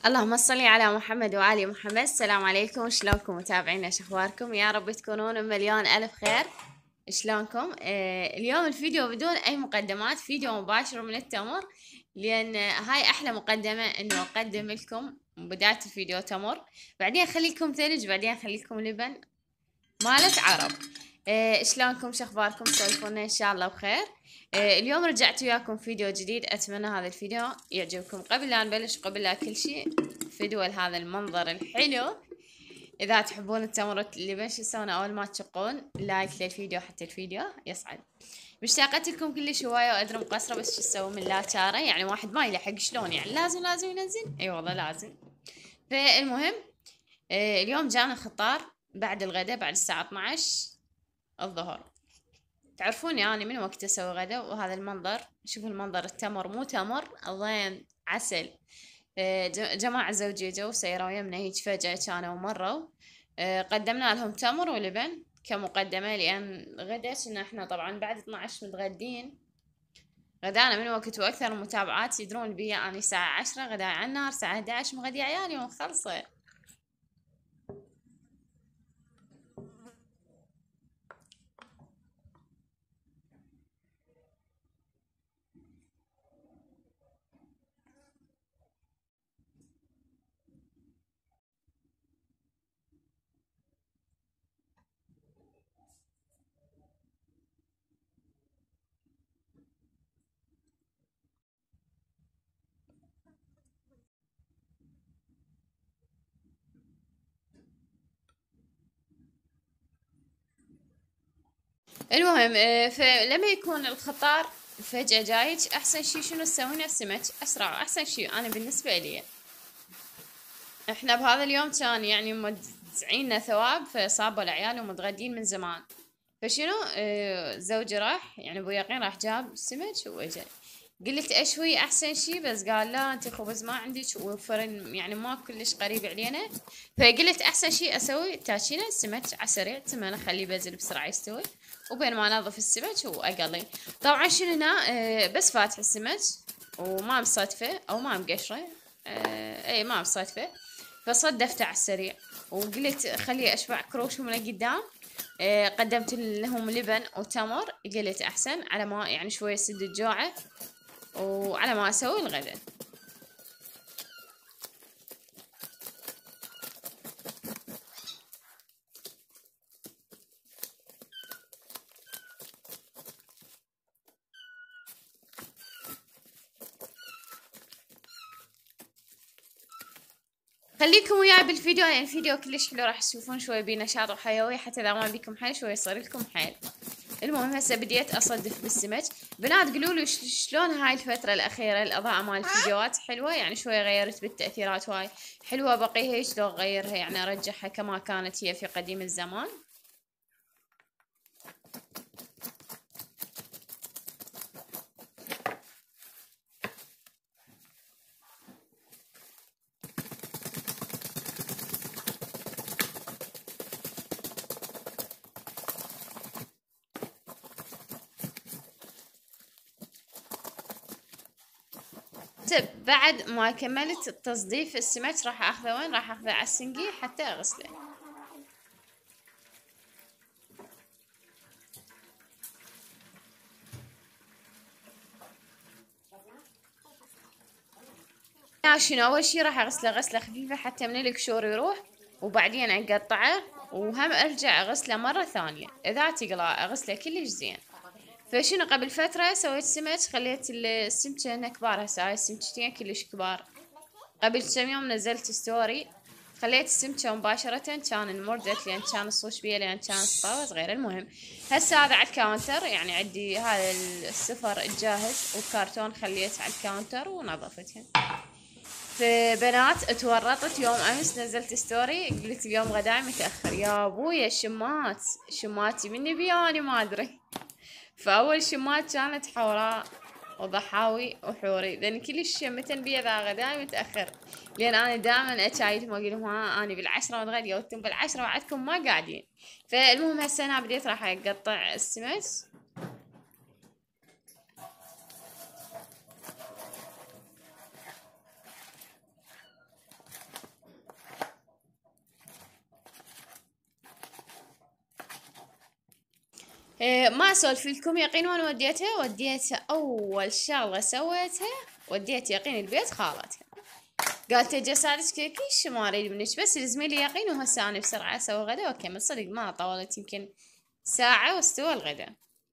اللهم صل على محمد وآل محمد. السلام عليكم، شلونكم متابعينا؟ شخباركم؟ يا رب تكونون مليون ألف خير. شلونكم؟ اليوم الفيديو بدون أي مقدمات، فيديو مباشر من التمر، لأن هاي أحلى مقدمة إنه أقدم لكم بداية الفيديو تمر، بعدين أخليكم ثلج، بعدين أخليكم لبن مالت عرب. شلونكم؟ شخباركم؟ سولفونا ان شاء الله بخير. اليوم رجعت وياكم فيديو جديد، اتمنى هذا الفيديو يعجبكم. قبل لا نبلش، قبل لا كل شيء، فدوة لهذا المنظر الحلو. اذا تحبون التمر اللبن شو تسوون؟ اول ما تشقون لايك للفيديو حتى الفيديو يصعد. مشتاقة لكم كلش هواية، وادري مقصرة، بس شو تسوي من لا شارة، يعني واحد ما يلحق شلون، يعني لازم ينزل. اي والله لازم. فالمهم، اليوم جانا خطار بعد الغداء، بعد الساعة 12 الظهر. تعرفوني أنا من وقت أسوي غدا، وهذا المنظر، شوفوا المنظر، التمر مو تمر، ضين عسل. جماعة زوجي جو سيروا يمنا هيج فجأة، كانوا مروا. قدمنا لهم تمر ولبن كمقدمة، لأن غدا كنا احنا طبعا بعد 12 متغدين. غدانا من وقت، وأكثر المتابعات يدرون بي أنا الساعة 10 غدا على النار، الساعة 11 مغدي عيالي ومخلصة. المهم، فلما يكون الخطار فجأة جايج، أحسن شي شنو تسوين؟ السمك أسرع، أحسن شي أنا بالنسبة لي. احنا بهذا اليوم كان يعني موزعين ثواب، فصابوا العيال ومتغدين من زمان. فشنو، زوجي راح، يعني ابو يقين راح جاب سمك واجا. قلت اشوي احسن شي، بس قال لا انت خبز ما عندك وفرن يعني ما كلش قريب علينا. فقلت احسن شي اسوي تاكينه السمك على سريع، ثم اخليه بزل بسرعه يستوي، وبين ما انظف السمك واقلي. طبعا شنو هنا، بس فاتح السمك وما مصدفه او ما مقشره. اي ما مصدفه. فصدفته على السريع، وقلت خليه اشبع كروش من قدام. قدمت لهم لبن وتمر، قلت احسن على ما يعني شويه سد الجوعه، وعلى ما اسوي الغداء. خليكم وياي بالفيديو، يعني الفيديو كلش حلو، راح تشوفون شوي بنشاط وحيوية، حتى اذا ما بيكم حيل شوي يصير لكم حيل. المهم هسه بديت اصدف بالسمك. بنات قولوا لي شلون هاي الفتره الاخيره الاضاءه مال الفيديوهات حلوه؟ يعني شويه غيرت بالتاثيرات، هاي حلوه، بقيها شلون اغيرها، يعني ارجعها كما كانت هي في قديم الزمان. بعد ما كملت تصديف السمك راح اخذه وين؟ راح اخذه على السنقي حتى اغسله. شنو اول شي راح اغسله غسله خفيفه حتى من القشور يروح، وبعدين اقطعه، وهم ارجع اغسله مره ثانيه اذا تقلى، اغسله كلش زين. فشنو، قبل فتره سويت سمك، خليت السمكه هنا كبار، هسه هاي السمكتين كلش كبار. قبل كم يوم نزلت ستوري، خليت السمكة مباشرة، كان انمرجت لان كان الصوش بيه، لان كان صغيرة صغيرة. المهم هسه هذا على الكاونتر، يعني عندي هذا السفر الجاهز وكرتون خليته على الكاونتر ونظفتها. فبنات تورطت يوم امس، نزلت ستوري قلت اليوم غداي متاخر يا ابويا، الشمات شماتي من بياني ما ادري. فاول شمات كانت حوراء وضحاوي وحوري، لان كلش شمتن بي ذا غداي متاخر، لان انا دائما اتشايتهم واقول لهم ها انا بالعشرة متغديه وانتم بالعشرة وعدكم ما قاعدين. فالمهم هسه انا بديت راح اقطع السمك. ما اسولف لكم. يقين وين وديتها؟ وديتها اول شغله سويتها وديت يقين البيت خالتها، قالت اجي اساعدك كيش ما اريد منك، بس لزميلي يقين وهسه انا بسرعه اسوي غدا واكمل. صدق ما طولت يمكن ساعه واستوى الغدا.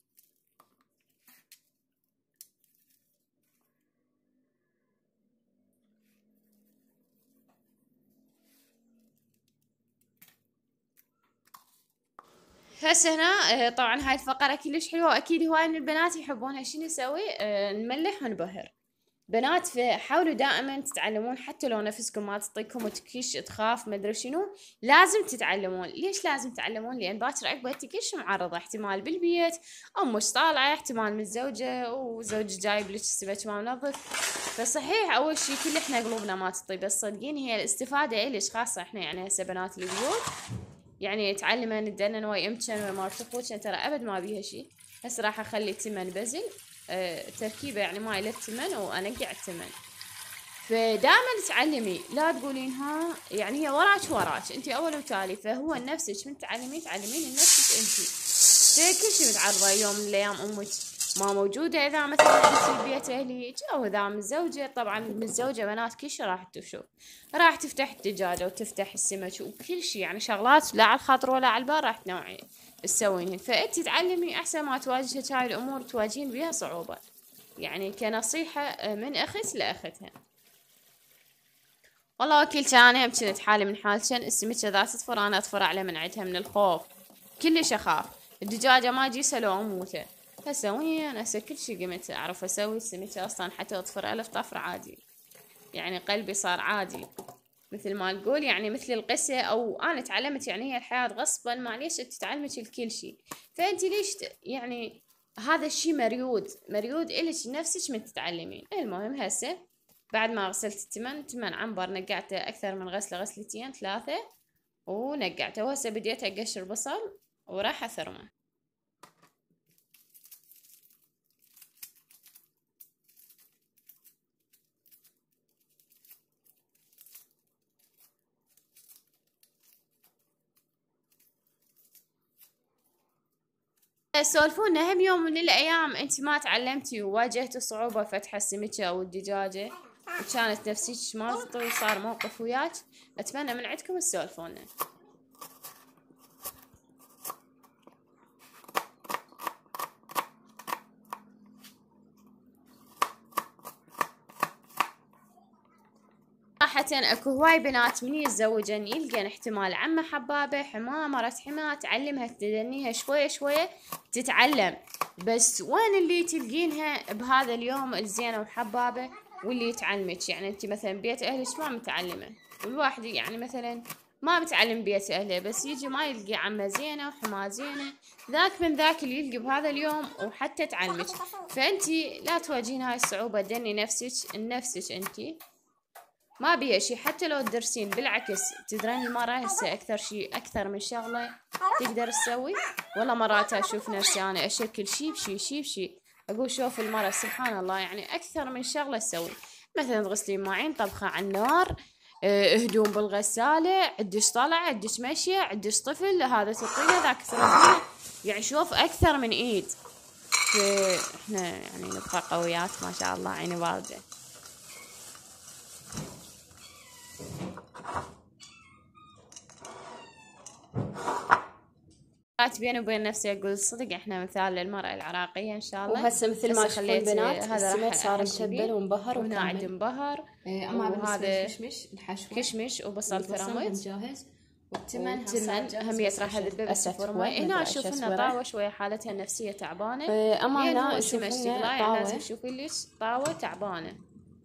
هسه هنا طبعا هاي الفقرة كلش حلوة واكيد هواي من البنات يحبونها. شنو نسوي؟ نملح ونبهر. بنات حاولوا دائما تتعلمون، حتى لو نفسكم ما تطيكم وتكش تخاف ما ادري شنو، لازم تتعلمون. ليش لازم تتعلمون؟ لان باكر عقبه تكش معرضه، احتمال بالبيت امش طالعه، احتمال متزوجه وزوج جايب لك السمك ما منظف. فصحيح اول شيء كل احنا قلوبنا ما تطيب، بس صدقين هي الاستفاده الش خاصه احنا يعني هسه بنات البيوت يعني تعلمن ندنن ويا امكن ويا مرتفوجن ترى ابد ما بيها شيء. هسه راح اخلي التمن بزل تركيبه يعني ماي للتمن وانقع التمن. فدائما تعلمي، لا تقولين ها يعني هي وراك انت اول وتالي، فهو نفسك من تعلمين لنفسك انت. كل شيء متعرضه يوم من الايام امك ما موجوده، اذا مثلا انت ببيت اهليك او اذا متزوجه. طبعا المتزوجه بنات كل شيء راح تشوف، راح تفتح الدجاجه وتفتح السمك وكل شيء يعني شغلات لا على الخاطر ولا على البال راح تنوعي تسوينهن. فانت تعلمي احسن ما تواجهك هاي الامور تواجهين بها صعوبه، يعني كنصيحه من اخت لاختها. والله وكيل كان هم كنت حالي من حالشن. السمكة ذات تفر انا اطفر على من عندها من الخوف، كلش اخاف. الدجاجة ما اجيسها لو اموته. هسه وين هسه كل شي قمت اعرف اسوي. السمكة اصلا حتى اطفر 1000 طفر عادي، يعني قلبي صار عادي مثل ما نقول، يعني مثل القسة. او انا تعلمت يعني هي الحياة غصبا، معليش تعلمك الكل شي. فانت ليش يعني هذا الشي مريود الك نفسك من تتعلمين. المهم هسه بعد ما غسلت التمن عنبر نقعته اكثر من غسلتين 3 ونقعته. وهسه بديت اقشر بصل وراح اثرمه. سولفونا هم يوم من الايام انت ما تعلمتي وواجهتي صعوبة فتح السمكة او الدجاجة وكانت نفسيتك ما تطوي وصار موقف وياك، اتمنى من عندكم تسولفونا. صراحة اكو هواي بنات من يتزوجن يلقين احتمال عمه حبابة حماه مرت حماه تعلمها تدنيها شوية شوية تتعلم، بس وين اللي تلقينها بهذا اليوم الزينة وحبابة واللي تعلمك؟ يعني انت مثلا بيت اهلك ما متعلمة، والواحد يعني مثلا ما متعلم بيت اهله بس يجي ما يلقي عمه زينة وحماه زينة، ذاك من ذاك اللي يلقي بهذا اليوم وحتى تعلمك. فانت لا تواجهين هاي الصعوبة، دني نفسك انت ما بيها شي. حتى لو تدرسين بالعكس تدرين المرة هسه اكثر شي اكثر من شغلة تقدر تسوي. والله مرات اشوف نفسي انا اشكل شي بشي اقول شوف المرة سبحان الله يعني اكثر من شغلة تسوي. مثلا تغسلين مواعين، طبخة على النار، هدوم بالغسالة، عدش طلع عدش مشي عدش طفل، هذا تطينه ذاك تربينه، يعني شوف اكثر من ايد. احنا يعني نبقى قويات ما شاء الله عيني باردة. بيني وبين نفسي اقول الصدق احنا مثال للمرأة العراقية ان شاء الله. وهسه مثل ما تشوفون بنات هذا السمك صار متبل ومبهر وهنا عندي وكامل. مبهر اما بالنسبه للكشمش الحشوه كشمش وبصل فرمت جاهز، والتمن هم راح اذبه بس فرمه. هنا اشوف انه طاوة شوية حالتها النفسية تعبانة. اما هنا اشوف يعني لازم تشوفين ليش طاوة تعبانة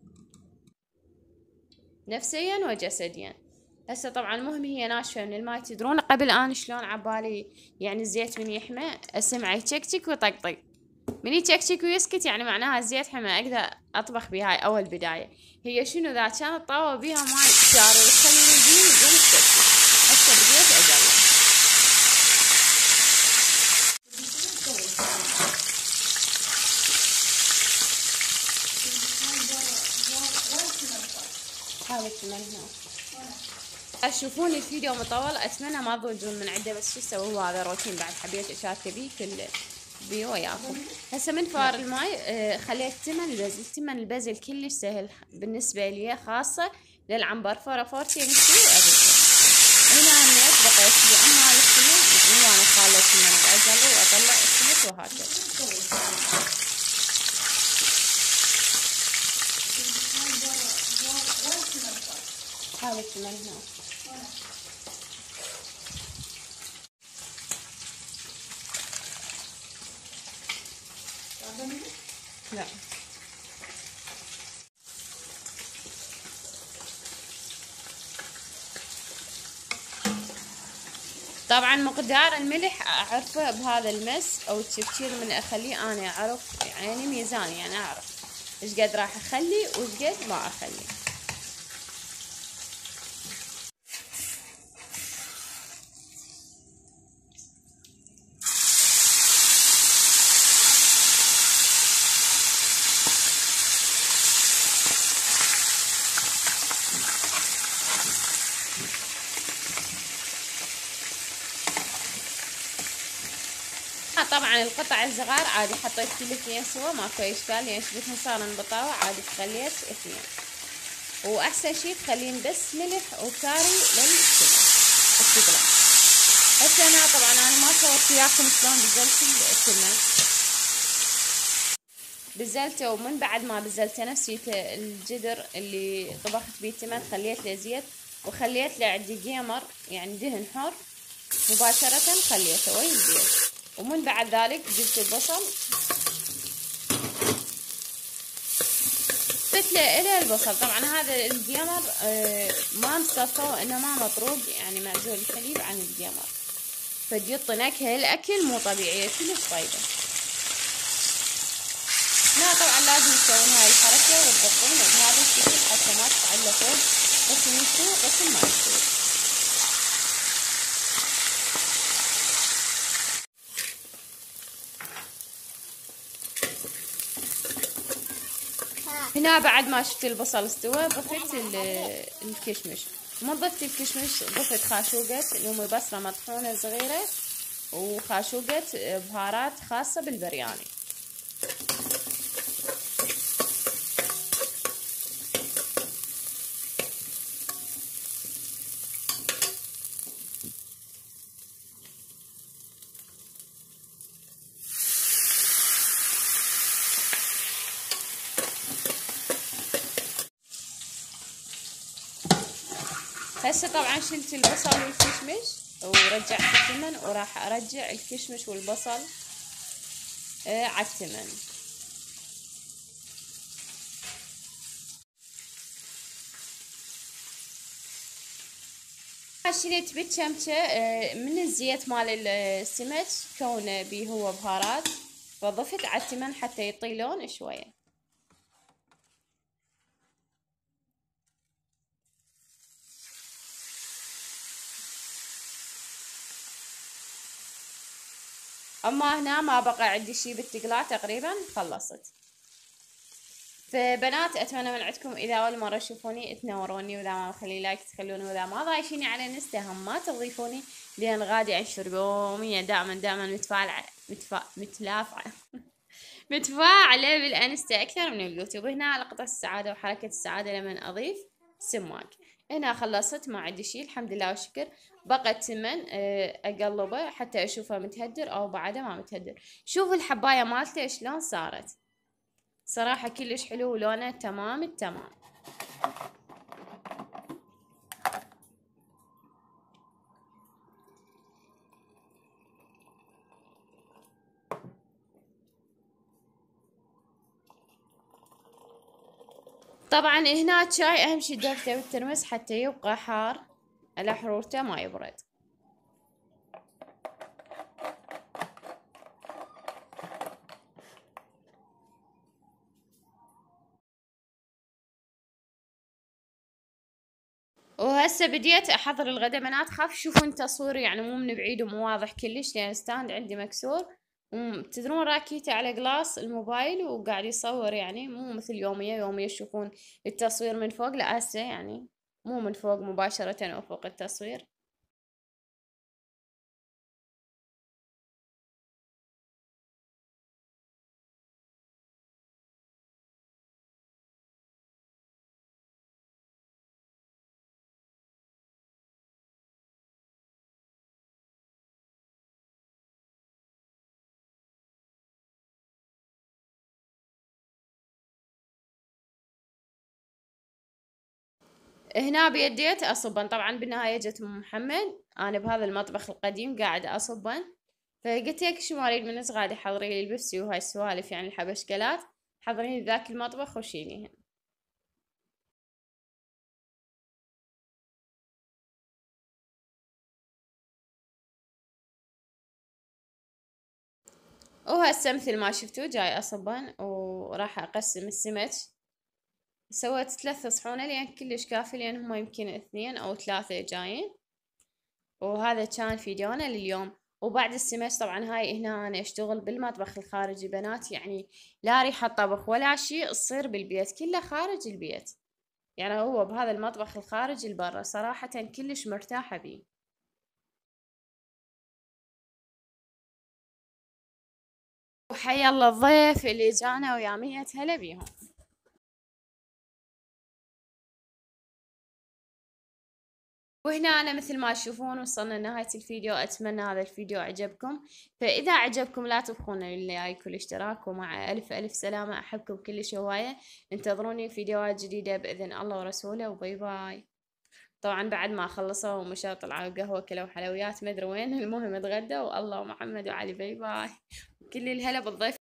نفسيا وجسديا. هسه طبعا المهم هي ناشفة من الماي. تدرون قبل انا شلون عبالي يعني الزيت من يحمى اسمعه يتشكشك ويطقطق، من يتشكشك ويسكت يعني معناها الزيت حمى اقدر اطبخ بهاي اول بداية. هي شنو ذا كانت طاوة بيها ماي جاري وتخلي الدين يقوم يتشكشك. هسه بديت اقلب. هذا الثمن هنا تشوفون الفيديو مطول، اتمنى ما تضوجون من عنده، بس شو اسوي، هو هذا روتين بعد حبيت اشاركه بيه في الفيديو وياكم. هسه من فار الماي خليت تمن البزل. تمن البزل كلش سهل بالنسبه لي، خاصه للعنبر. فورتين نشوي وارجع. هنا هميت بقيت لي عمال التمن، يعني وانا خالة التمن بأزله واطلع السمك وهكذا. هذا التمن هنا. لا طبعا مقدار الملح اعرفه بهذا المس او التبشير من اخليه، انا اعرف يعني ميزاني، يعني اعرف ايش قد راح اخلي وايش قد ما اخلي. طبعا القطع الصغار عادي حطيت كل اثنين سوا ماكو اشكال، يعني شبتهم صار انبطاوة عادي خليت اثنين. واحسن شي تخلين بس ملح وكاري للتقلى. هسه انا طبعا ما صورت وياكم شلون بزلت التمن. بزلته، ومن بعد ما بزلته نسيته الجدر اللي طبخت بيه التمن خليت له زيت، وخليت له عندي جيمر يعني دهن حر مباشرة خليته ويا الزيت. ومن بعد ذلك جبت البصل، ضفت له الى البصل. طبعا هذا الجيمر ما مصفى وانما مطروق، يعني معزول الحليب عن الجيمر، فديط نكهة الاكل مو طبيعية كلش طيبة. لا طبعا لازم تسوون هاي الحركة وتضبطون بهذا الشكل حتى ما تتعلقون قسم يستوي وقسم ما يستوي. هنا بعد ما شفت البصل استوى ضفت الكشمش. ما ضفت الكشمش، ضفت خاشوقة اللي بصلة مطحونة صغيرة، وخاشوقة بهارات خاصة بالبرياني. هسه طبعا شلت البصل والكشمش ورجعت التمن، وراح ارجع الكشمش والبصل على التمن. شلت بالشمشة من الزيت مال السمك كونه بيه هو بهارات، فضفت على التمن حتى يعطي لون شوية. اما هنا ما بقى عندي شي بالتقلاع، تقريبا خلصت. فبنات اتمنى من عندكم اذا اول مره تشوفوني تنوروني، واذا ما مخلي لايك تخلوني، واذا ما ضايشيني على انستا هم ما تضيفوني، لان غادي انشر يوميا دائما متفاعله متفاعله بالانستا اكثر من اليوتيوب. هنا لقطه السعاده وحركه السعاده لمن اضيف سماك. هنا خلصت ما عندي شي الحمد لله والشكر. بقى التمن اقلبه حتى اشوفه متهدر او بعده ما متهدر. شوفوا الحبايه مالته شلون صارت، صراحة كلش حلو ولونه تمام التمام. طبعا هنا الشاي اهم شي درجته بالترمس حتى يبقى حار على حرورته ما يبرد. وهسه بديت احضر الغدا. بنات خاف تشوفون تصوير يعني مو من بعيد ومو واضح كلش، لان ستاند عندي مكسور، تدرون راكيته على قلاص الموبايل وقاعد يصور، يعني مو مثل يومية تشوفون التصوير من فوق. لا هسه يعني مو من فوق مباشرة أو فوق التصوير. هنا بيديت أصبن، طبعا بالنهاية جت أم محمد، أنا بهذا المطبخ القديم قاعدة أصبن، فقلت لك شو ما أريد من صغاري حضري لي البيبسي وهاي السوالف يعني الحبشكلات، حضريني ذاك المطبخ وشيليهن. وهسه مثل ما شفتوا جاي أصبن وراح أقسم السمك. سويت 3 صحونة لأن كلش كافي، لأن هما يمكن 2 أو 3 جايين. وهذا كان فيديونا لليوم. وبعد السمك طبعا هاي هنا أنا أشتغل بالمطبخ الخارجي بنات، يعني لا ريحة طبخ ولا شيء تصير بالبيت، كله خارج البيت. يعني هو بهذا المطبخ الخارجي البرا صراحة كلش مرتاحة بيه. وحيا الله الضيف اللي جانا ويا مية هلا بيهم. وهنا أنا مثل ما تشوفون وصلنا لنهاية الفيديو، أتمنى هذا الفيديو عجبكم. فإذا عجبكم لا تبخلون اللايك والاشتراك، ومع ألف ألف سلامة، أحبكم كلش هواية. انتظروني فيديوهات جديدة بإذن الله ورسوله، وباي باي. طبعا بعد ما خلصوا ومشوا طلعوا قهوة كلوا حلويات ما أدري وين، المهم اتغدوا والله محمد وعلي. باي باي. كل الهلا بالضيف.